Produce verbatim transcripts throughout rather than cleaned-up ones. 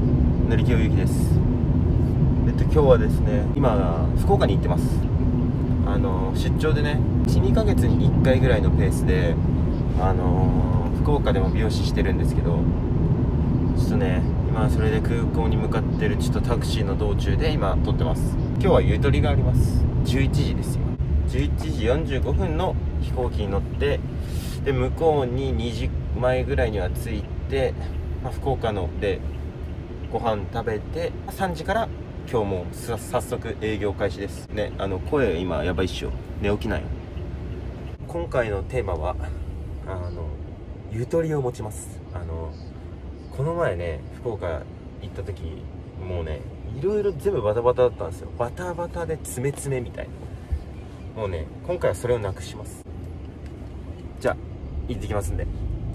塗り清ゆきです。えっと今日はですね、今福岡に行ってます。あの出張でね、いち、にかげつにいっかいぐらいのペースであの福岡でも美容師してるんですけど、ちょっとね今それで空港に向かってるちょっとタクシーの道中で今撮ってます。今日はゆとりがあります。じゅういちじですよ。じゅういちじよんじゅうごふんの飛行機に乗って、で向こうににじまえぐらいには着いて、まあ、福岡のでご飯食べてさんじから今日も早速営業開始ですね。あの声今やばいっしょ、寝起きないよ。今回のテーマはあのゆとりを持ちます。あのこの前ね福岡行った時、もうねいろいろ全部バタバタだったんですよ。バタバタで詰め詰めみたいな。もうね今回はそれをなくします。じゃあ行ってきますんで、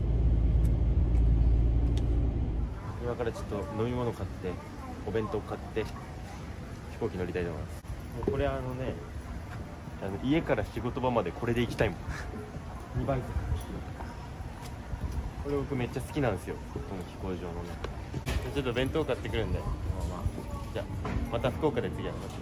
今からちょっと飲み物買ってお弁当買って飛行機乗りたいと思います。もうこれあのねあの家から仕事場までこれで行きたいもん。にばい速。これ僕めっちゃ好きなんですよ、この飛行場のね。ちょっと弁当買ってくるんで、まあまあ、じゃあまた福岡で次会いまし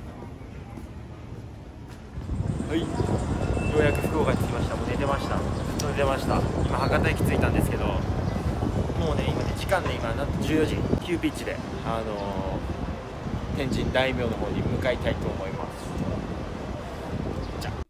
ょう。はい、ようやく福岡に着きました。もう寝てました。ずっと寝てました。今博多駅着いたんですけど、もうね今ね時間で今なんとじゅうよじ、急ピッチであのー、天神大名の方に向かいたいと思います。じゃあ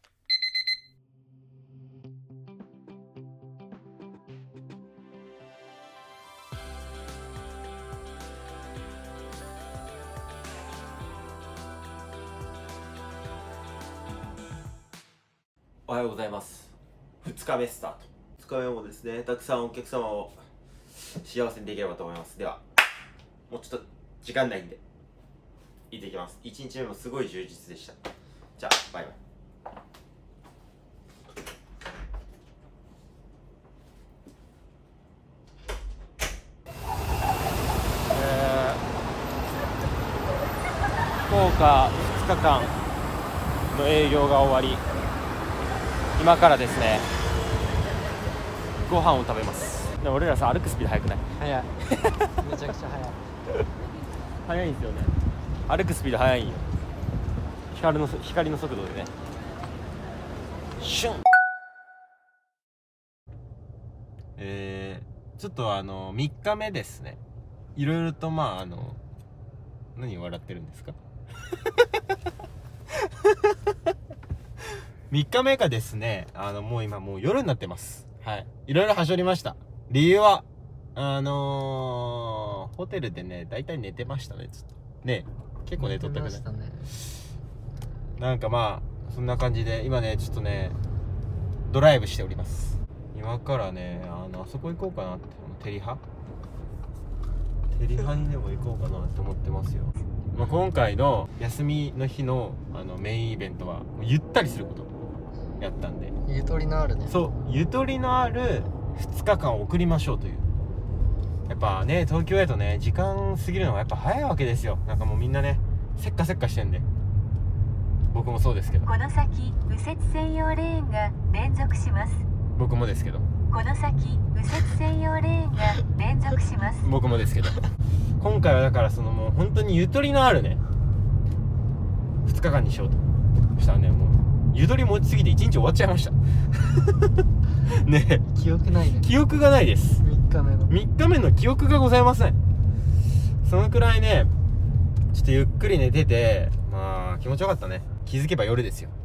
おはようございます。ふつかめスタート。ふつかめもですね、たくさんお客様を幸せにできればと思います。ではもうちょっと時間ないんで行ってきます。いちにちめもすごい充実でした。じゃあバイバイ。えー、福岡ふつかかんの営業が終わり、今からですねご飯を食べます。でも俺らさ歩くスピード速くない？ 速いめちゃくちゃ速い速いんですよね。歩くスピード速いんよ。光の光の速度でね。シュン。えー、ちょっとあのみっかめですね。いろいろとまああの何笑ってるんですか？みっかめがですね、あのもう今もう夜になってます。はい、いろいろはしょりました。理由はあのー、ホテルでねだいたい寝てましたね。ずっとね結構寝とったくない、ね、なんかまあそんな感じで今ねちょっとねドライブしております。今からねあのあそこ行こうかなって、テリハテリハにでも行こうかなって思ってますよ。まあ、今回の休みの日のあのメインイベントはゆったりすることやったんで、 ゆとりのあるね。 そうゆとりのあるふつかかんを送りましょうという。やっぱね東京へとね時間過ぎるのがやっぱ早いわけですよ。なんかもうみんなねせっかせっかしてんで、僕もそうですけど、 この先右折専用レーンが連続します。 僕もですけど、 この先右折専用レーンが連続します。 僕もですけど今回はだからそのもう本当にゆとりのあるねふつかかんにしようとしたらね、もうゆとり持ちすぎていちにち終わっちゃいましたねえ記憶ないね。 記憶がないです。 みっかめのみっかめの記憶がございません。そのくらいねちょっとゆっくり寝てて、まあ気持ちよかったね。気づけば夜ですよ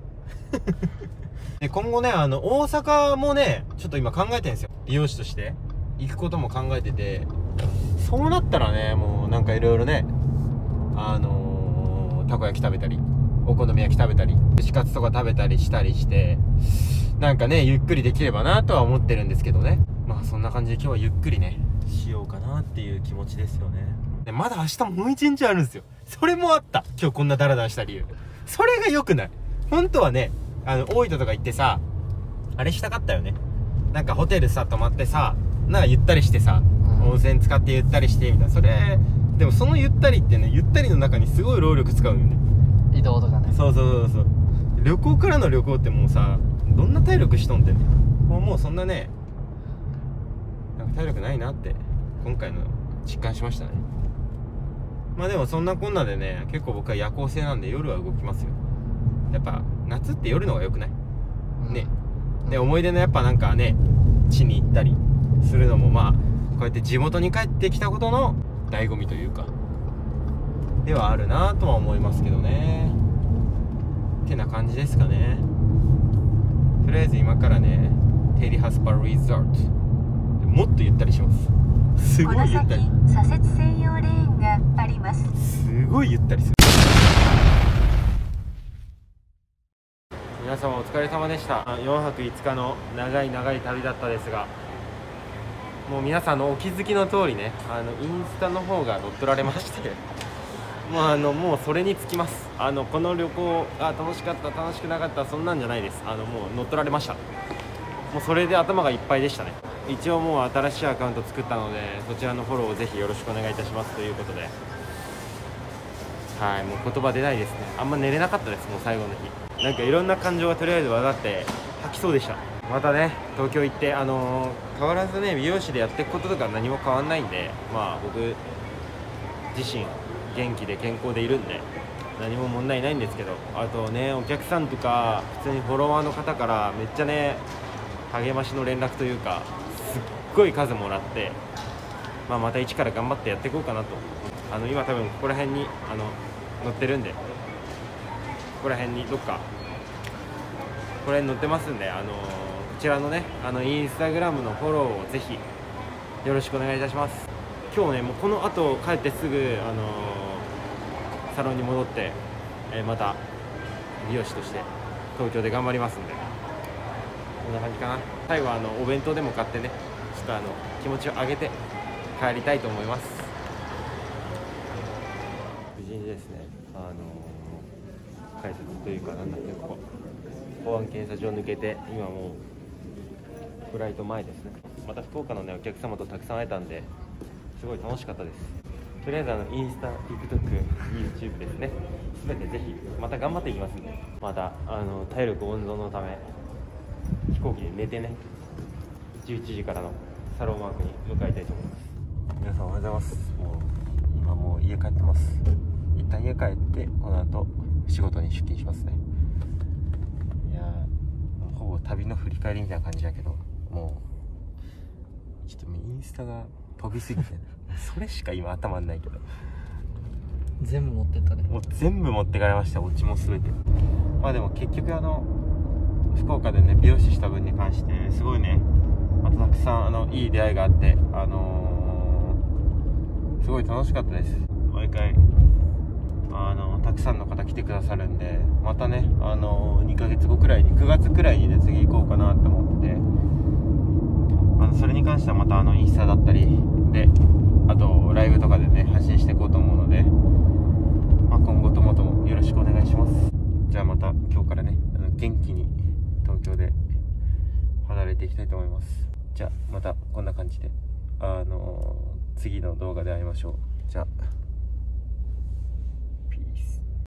で今後ねあの大阪もねちょっと今考えてるんですよ。美容師として行くことも考えてて、そうなったらねもうなんかいろいろねあのー、たこ焼き食べたりお好み焼き食べたり串カツとか食べたりしたりして、なんかねゆっくりできればなとは思ってるんですけどね。まあそんな感じで今日はゆっくりねしようかなっていう気持ちですよね。でまだ明日もう一日あるんですよ。それもあった。今日こんなダラダラした理由、それが良くない。本当はねあの大分とか行ってさあれしたかったよね。なんかホテルさ泊まってさなんかゆったりしてさ、うん、温泉使ってゆったりしてみたいな。それでもそのゆったりってねゆったりの中にすごい労力使うよね。 移動とかね。 そうそうそうそう。旅行からの旅行ってもうさどんな体力しとんってんねん。もうもうそんなねなんか体力ないなって今回の実感しましたね。まあでもそんなこんなでね、結構僕は夜行性なんで夜は動きますよ。やっぱ夏って夜の方が良くない？ね。で、思い出のやっぱなんかね、地に行ったりするのもまあこうやって地元に帰ってきたことの醍醐味というかではあるなとは思いますけどね。ってな感じですかね。とりあえず今からね、テリハスパリゾートでもっとゆったりします。すごいゆったり。 この先左折専用レーンがあります。 すごいゆったりする。皆様お疲れ様でした。よんはくいつかの長い長い旅だったですが、もう皆さんのお気づきの通りね、あのインスタの方が乗っ取られましてもうあのもうそれにつきます。あのこの旅行あ楽しかった楽しくなかったそんなんじゃないです。あのもう乗っ取られました。もうそれで頭がいっぱいでしたね。一応もう新しいアカウント作ったので、そちらのフォローをぜひよろしくお願いいたしますということで、はい、もう言葉出ないですね。あんま寝れなかったです。もう最後の日なんかいろんな感情がとりあえずわって吐きそうでした。またね東京行って、あのー、変わらずね美容師でやっていくこととか何も変わんないんで、まあ僕自身元気で健康でいるんで何も問題ないんですけど、あとねお客さんとか普通にフォロワーの方からめっちゃね励ましの連絡というかすっごい数もらって、まあ、また一から頑張ってやっていこうかなと。あの今多分ここら辺にあの載ってるんで、ここら辺にどっかここら辺載ってますんで、あのこちらのねあのインスタグラムのフォローをぜひよろしくお願いいたします。今日ねもうこの後帰ってすぐあのサロンに戻って、えー、また美容師として東京で頑張りますんで、こんな感じかな。最後はあのお弁当でも買ってね、ちょっとあの気持ちを上げて帰りたいと思います。無事にですね、あのー、改札というかなんだっけ、ここ保安検査場抜けて今もうフライト前ですね。また福岡のねお客様とたくさん会えたんですごい楽しかったです。とりあえずあのインスタ、TikTok、YouTube ですね、全てぜひまた頑張っていきますんで、またあの体力温存のため飛行機で寝てね、じゅういちじからのサロンワークに向かいたいと思います。皆さんおはようございます。もう今もう家帰ってます。一旦家帰ってこの後仕事に出勤しますね。いやーほぼ旅の振り返りみたいな感じだけど、もうちょっとインスタが飛びすぎて、ね、それしか今頭にないけど全部持ってったね。 もう全部持ってかれました。オチも全て。まあでも結局あの福岡でね美容師した分に関してすごいね、またたくさんあのいい出会いがあって、あのー、すごい楽しかったです。毎回あのたくさんの方来てくださるんで、またねあのにかげつごくらいにくがつくらいにね次行こうかなと思ってて、あのそれに関してはまたあのインスタだったりで、あとライブとかでね発信していこうと思うので、まあ、今後ともともよろしくお願いします。じゃあまた今日からねあの元気に東京で働いていきたいと思います。じゃあまたこんな感じであの次の動画で会いましょう。じゃあ。